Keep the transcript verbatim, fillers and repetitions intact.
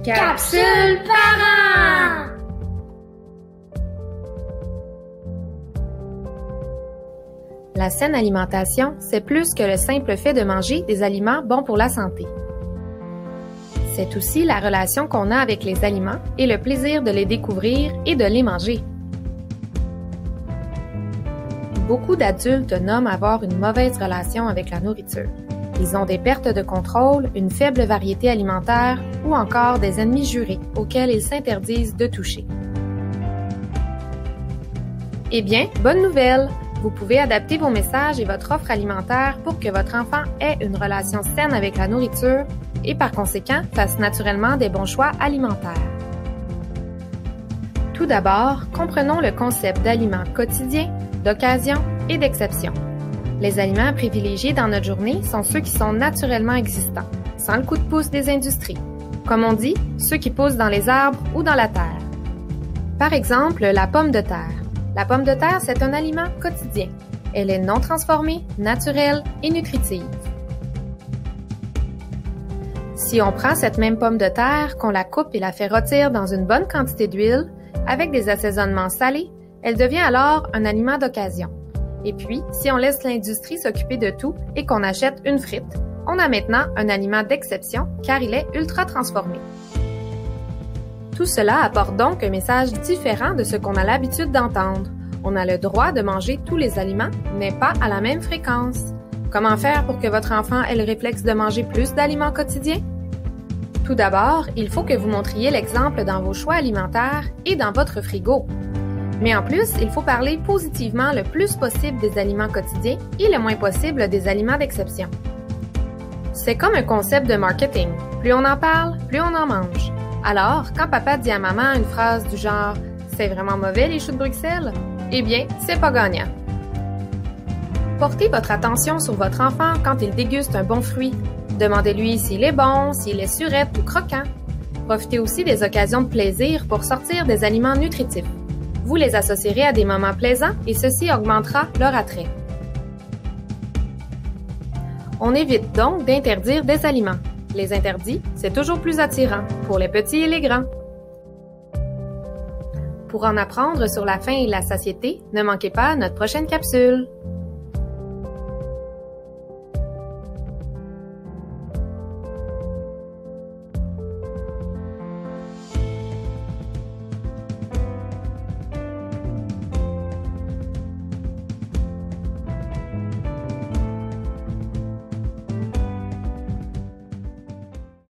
Capsule parents! La saine alimentation, c'est plus que le simple fait de manger des aliments bons pour la santé. C'est aussi la relation qu'on a avec les aliments et le plaisir de les découvrir et de les manger. Beaucoup d'adultes nomment avoir une mauvaise relation avec la nourriture. Ils ont des pertes de contrôle, une faible variété alimentaire ou encore des ennemis jurés auxquels ils s'interdisent de toucher. Eh bien, bonne nouvelle! Vous pouvez adapter vos messages et votre offre alimentaire pour que votre enfant ait une relation saine avec la nourriture et par conséquent fasse naturellement des bons choix alimentaires. Tout d'abord, comprenons le concept d'aliments quotidiens, d'occasion et d'exception. Les aliments privilégiés dans notre journée sont ceux qui sont naturellement existants, sans le coup de pouce des industries. Comme on dit, ceux qui poussent dans les arbres ou dans la terre. Par exemple, la pomme de terre. La pomme de terre, c'est un aliment quotidien. Elle est non transformée, naturelle et nutritive. Si on prend cette même pomme de terre, qu'on la coupe et la fait rôtir dans une bonne quantité d'huile, avec des assaisonnements salés, elle devient alors un aliment d'occasion. Et puis, si on laisse l'industrie s'occuper de tout et qu'on achète une frite, on a maintenant un aliment d'exception car il est ultra transformé. Tout cela apporte donc un message différent de ce qu'on a l'habitude d'entendre. On a le droit de manger tous les aliments, mais pas à la même fréquence. Comment faire pour que votre enfant ait le réflexe de manger plus d'aliments quotidiens? Tout d'abord, il faut que vous montriez l'exemple dans vos choix alimentaires et dans votre frigo. Mais en plus, il faut parler positivement le plus possible des aliments quotidiens et le moins possible des aliments d'exception. C'est comme un concept de marketing. Plus on en parle, plus on en mange. Alors, quand papa dit à maman une phrase du genre « C'est vraiment mauvais les choux de Bruxelles », eh bien, c'est pas gagnant. Portez votre attention sur votre enfant quand il déguste un bon fruit. Demandez-lui s'il est bon, s'il est surette ou croquant. Profitez aussi des occasions de plaisir pour sortir des aliments nutritifs. Vous les associerez à des moments plaisants et ceci augmentera leur attrait. On évite donc d'interdire des aliments. Les interdits, c'est toujours plus attirant pour les petits et les grands. Pour en apprendre sur la faim et la satiété, ne manquez pas notre prochaine capsule.